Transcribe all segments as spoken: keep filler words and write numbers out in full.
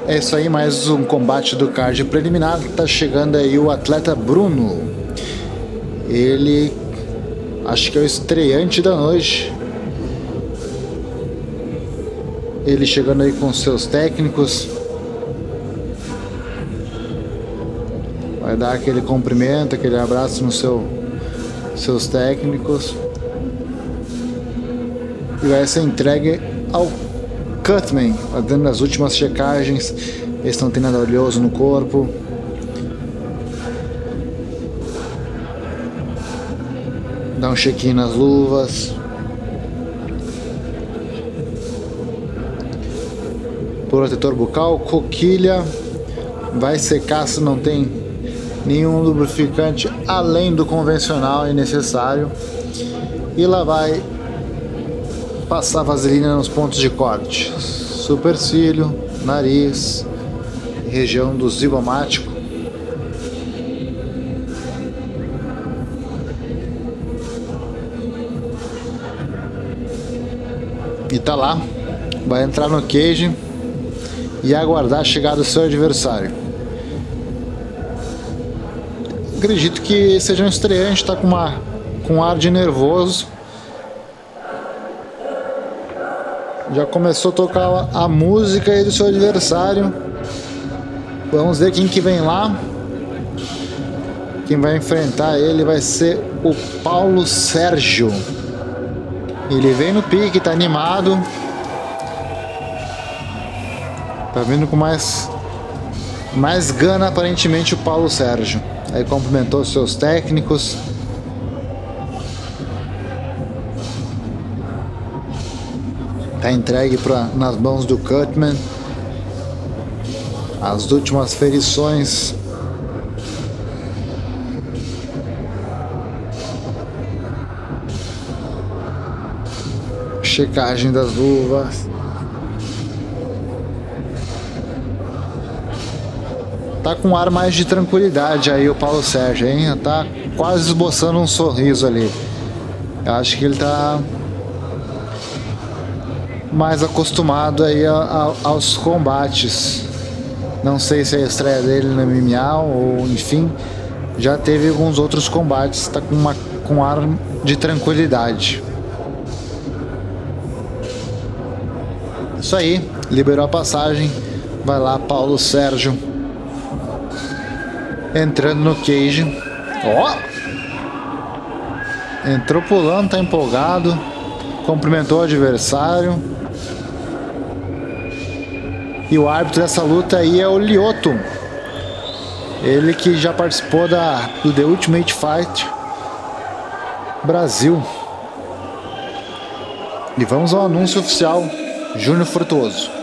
É isso aí, mais um combate do card preliminar. Tá chegando aí o atleta Bruno. Ele, acho que é o estreante da noite. Ele chegando aí com seus técnicos. Vai dar aquele cumprimento, aquele abraço nos seu, seus técnicos. E vai ser entregue ao Cutman, fazendo as últimas checagens. Eles não tem nada oleoso no corpo. Dá um check-in nas luvas. Protetor bucal, coquilha. Vai secar se não tem nenhum lubrificante além do convencional e necessário. E lá vai passar vaselina nos pontos de corte: supercílio, nariz, região do zigomático. E tá lá, vai entrar no cage e aguardar a chegada do seu adversário. Acredito que seja um estreante, tá com uma com ar de nervoso. Já começou a tocar a música aí do seu adversário. Vamos ver quem que vem lá. Quem vai enfrentar ele vai ser o Paulo Sérgio. Ele vem no pique, tá animado. Tá vindo com mais mais gana aparentemente o Paulo Sérgio. Aí cumprimentou os seus técnicos. Tá entregue pra, nas mãos do Cutman as últimas ferições. Checagem das luvas. Tá com um ar mais de tranquilidade aí o Paulo Sérgio, hein? Tá quase esboçando um sorriso ali. Eu acho que ele tá mais acostumado aí a, a, aos combates. Não sei se é a estreia dele no M M A ou enfim, já teve alguns outros combates. Tá com uma com ar de tranquilidade. Isso aí, liberou a passagem. Vai lá Paulo Sérgio entrando no cage. Ó! Entrou pulando, tá empolgado. Cumprimentou o adversário. E o árbitro dessa luta aí é o Lyoto. Ele que já participou da, do The Ultimate Fight Brasil. E vamos ao anúncio oficial. Júnior Frutuoso.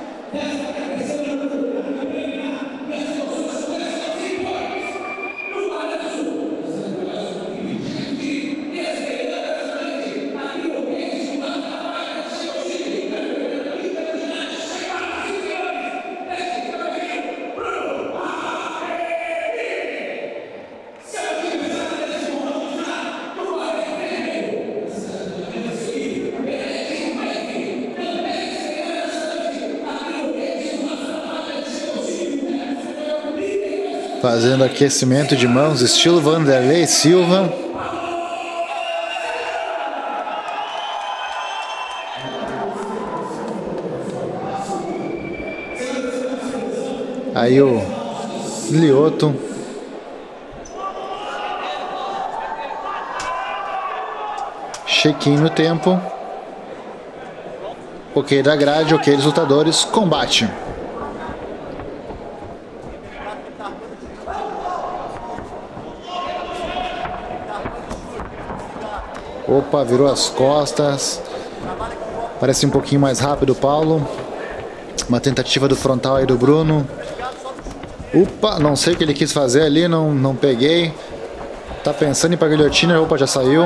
Fazendo aquecimento de mãos, estilo Vanderlei Silva. Aí o Lyoto. Check-in no tempo. Ok da grade, ok dos lutadores. Combate. Opa, virou as costas. Parece um pouquinho mais rápido o Paulo. Uma tentativa do frontal aí do Bruno. Opa, não sei o que ele quis fazer ali, não, não peguei. Tá pensando em ir pra guilhotina, opa, já saiu.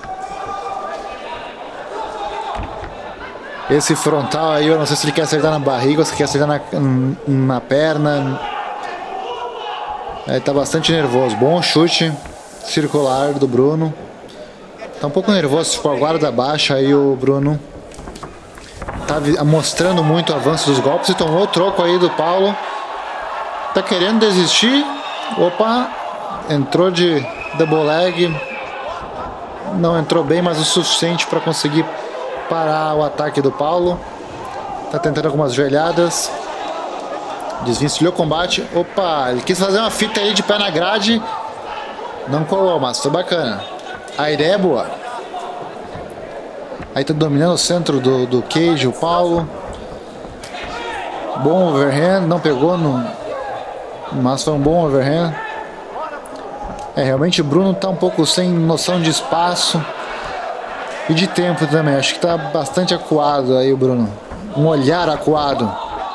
Esse frontal aí, eu não sei se ele quer acertar na barriga ou se quer acertar na, na perna. Ele tá bastante nervoso. Bom chute circular do Bruno. Tá um pouco nervoso com a guarda baixa aí o Bruno. tá mostrando muito o avanço dos golpes e tomou o troco aí do Paulo. Tá querendo desistir. Opa, entrou de double leg. Não entrou bem, mas o suficiente para conseguir parar o ataque do Paulo. Tá tentando algumas joelhadas. Desvencilhou o combate. Opa, ele quis fazer uma fita aí de pé na grade. Não colou, mas foi bacana. A ideia é boa. Aí tá dominando o centro do, do cage o Paulo. Bom overhand. Não pegou, no, mas foi um bom overhand. É, realmente o Bruno tá um pouco sem noção de espaço e de tempo também. Acho que tá bastante acuado aí o Bruno. Um olhar acuado.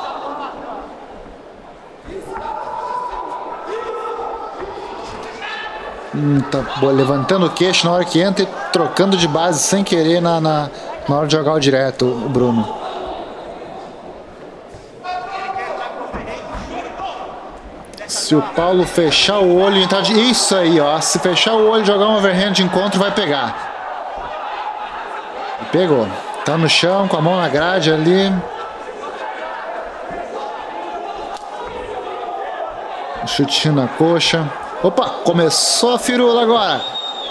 Hum, tá levantando o queixo na hora que entra e trocando de base sem querer na, na, na hora de jogar o direto, o Bruno. Se o Paulo fechar o olho e entrar de... Isso aí, ó. Se fechar o olho e jogar um overhand de encontro, vai pegar. Pegou. Tá no chão, com a mão na grade ali. Um chutinho na coxa. Opa, começou a firula agora.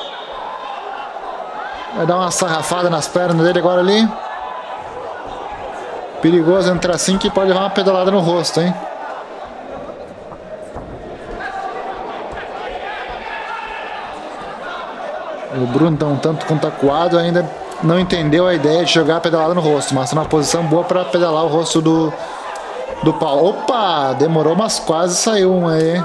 Vai dar uma sarrafada nas pernas dele agora ali. Perigoso entrar assim que pode levar uma pedalada no rosto, hein? O Bruno tá um tanto quanto acuado, ainda não entendeu a ideia de jogar a pedalada no rosto, mas tá numa posição boa para pedalar o rosto do, do Paulo. Opa, demorou, mas quase saiu um aí.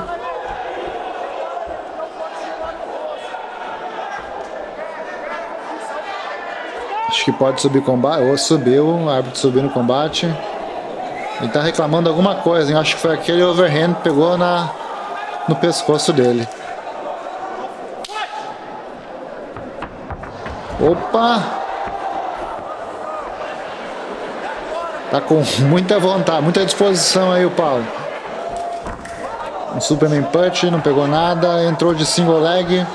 Acho que pode subir combate. Ou subiu, o árbitro subiu no combate. Ele tá reclamando alguma coisa, hein? Acho que foi aquele overhand que pegou na, no pescoço dele. Opa! Tá com muita vontade, muita disposição aí o Paulo. Um Superman Punch, não pegou nada. Entrou de single leg.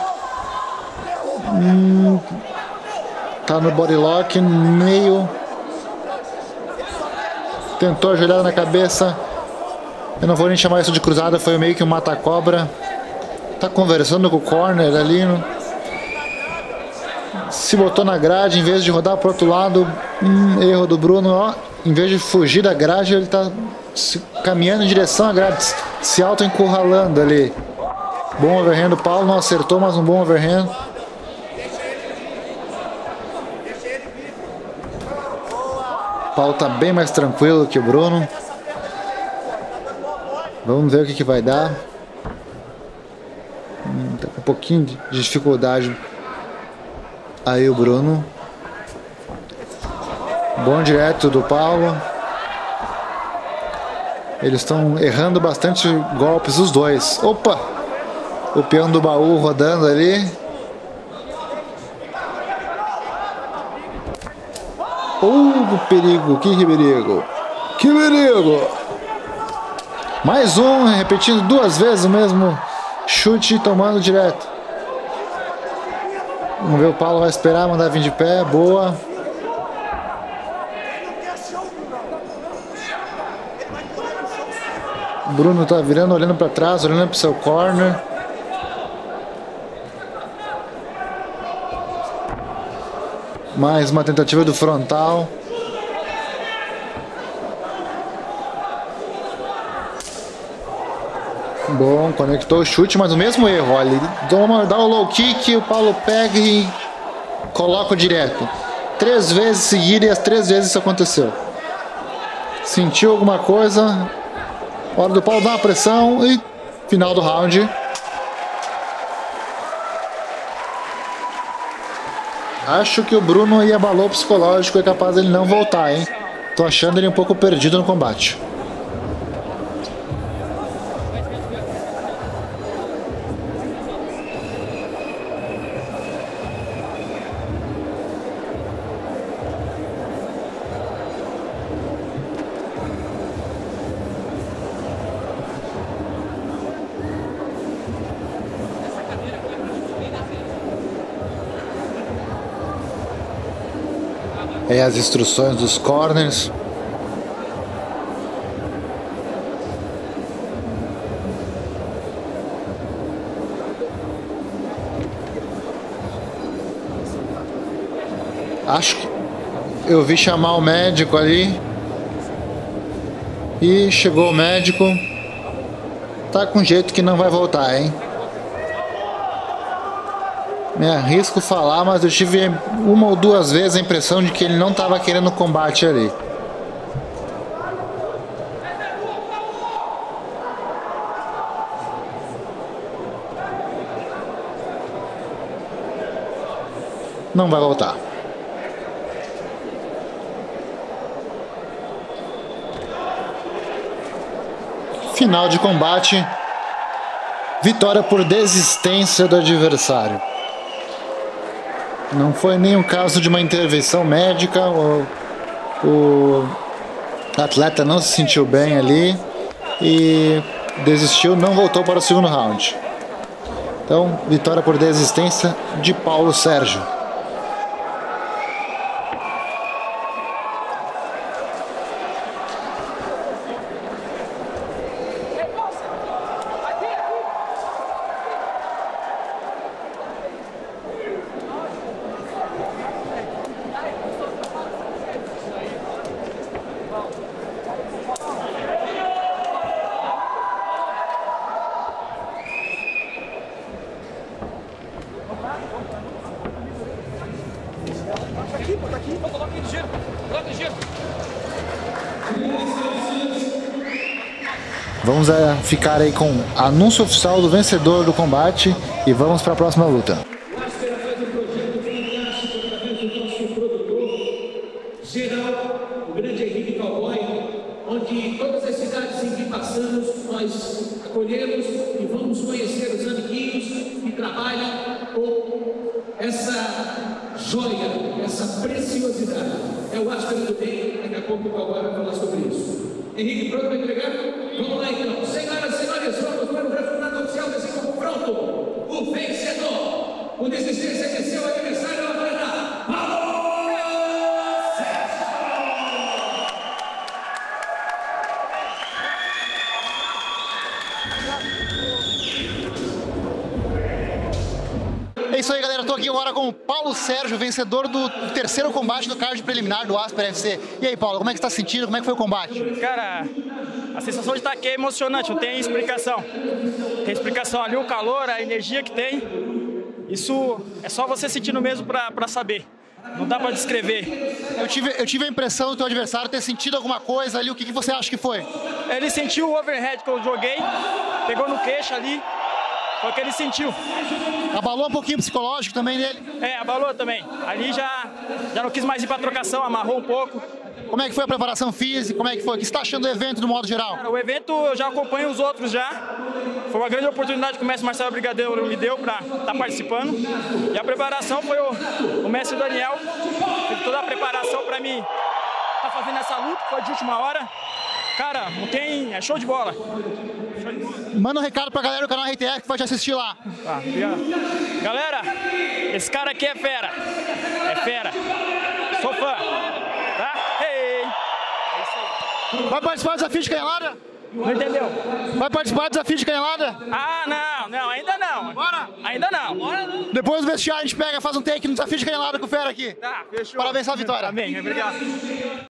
Hum, tá no body lock, meio. Tentou ajoelhar na cabeça. Eu não vou nem chamar isso de cruzada, foi meio que um mata-cobra. Tá conversando com o corner ali. No... Se botou na grade em vez de rodar pro outro lado. Hum, erro do Bruno, ó. Em vez de fugir da grade, ele tá se, caminhando em direção à grade, se auto-encurralando ali. Bom overhand do Paulo, não acertou, mas um bom overhand. O Paulo tá bem mais tranquilo que o Bruno. Vamos ver o que, que vai dar. Hum, tá com um pouquinho de dificuldade. Aí o Bruno. Bom direto do Paulo. Eles estão errando bastante golpes, os dois. Opa! O peão do baú rodando ali. Oh, que perigo, que perigo. Que perigo! Mais um, repetindo duas vezes o mesmo chute, tomando direto. Vamos ver, o Paulo vai esperar, mandar vir de pé, boa. O Bruno tá virando, olhando para trás, olhando para o seu corner. Mais uma tentativa do frontal. Bom, conectou o chute, mas o mesmo erro. Olha, ele dá o low kick, o Paulo pega e coloca o direto. Três vezes seguidas e as três vezes isso aconteceu. Sentiu alguma coisa? Hora do Paulo dar uma pressão e final do round. Acho que o Bruno aí abalou o psicológico, é capaz de ele não voltar, hein? Tô achando ele um pouco perdido no combate. aí as instruções dos corners. Acho que eu vi chamar o médico ali. E chegou o médico. Tá com jeito que não vai voltar, hein? Me arrisco falar, mas eu tive uma ou duas vezes a impressão de que ele não estava querendo combate ali. Não vai voltar. Final de combate. Vitória por desistência do adversário. Não foi nenhum caso de uma intervenção médica. O, o atleta não se sentiu bem ali e desistiu, não voltou para o segundo round. Então, vitória por desistência de Paulo Sérgio. Vamos é, ficar aí com anúncio oficial do vencedor do combate e vamos para a próxima luta. Geral, o grande Henrique Cowboy, onde todas as cidades em que passamos, nós acolhemos e vamos conhecer os amiguinhos que trabalham com essa joia, essa preciosidade. É o Asper do Bem, daqui a pouco o Cowboy vai falar sobre isso. Henrique, pronto para entregar? Vamos lá então. Senhoras e senhores, vamos para o resultado oficial desse confronto. O vencedor, o desistência de seu adversário, a atleta Paulo Sérgio. É isso aí, galera. Estou aqui agora com o Paulo Sérgio, vencedor do terceiro combate do card preliminar do Asper F C. E aí, Paulo, como é que você está sentindo? Como é que foi o combate? Cara, a sensação de estar aqui é emocionante, não tem explicação. Tem explicação ali, o calor, a energia que tem. Isso é só você sentindo mesmo para saber. Não dá para descrever. Eu tive, eu tive a impressão do teu adversário ter sentido alguma coisa ali. O que, que você acha que foi? Ele sentiu o overhead que eu joguei, pegou no queixo ali. Foi o que ele sentiu. Abalou um pouquinho o psicológico também dele? É, abalou também. Ali já, já não quis mais ir pra trocação, amarrou um pouco. Como é que foi a preparação física? Como é que foi? O que você está achando do evento, no modo geral? Cara, o evento eu já acompanho os outros já. Foi uma grande oportunidade que o mestre Marcelo Brigadeiro me deu para estar tá participando. E a preparação foi o, o mestre Daniel. Fez toda a preparação para mim estar tá fazendo essa luta, foi de última hora. Cara, não tem... é show de bola. Show de bola. Manda um recado pra galera do canal R T F que vai te assistir lá. Tá, obrigado. Galera, esse cara aqui é fera. É fera. Sou fã. Tá? Ei! É isso aí. Vai participar do desafio de canelada? Não entendeu? Vai participar do desafio de canelada? Ah, não, não, ainda não. Bora! Ainda não. Bora não. Depois do vestiário a gente pega, faz um take no desafio de canelada com o Fera aqui. Tá, fechou. Parabéns pela vitória. Amém, obrigado.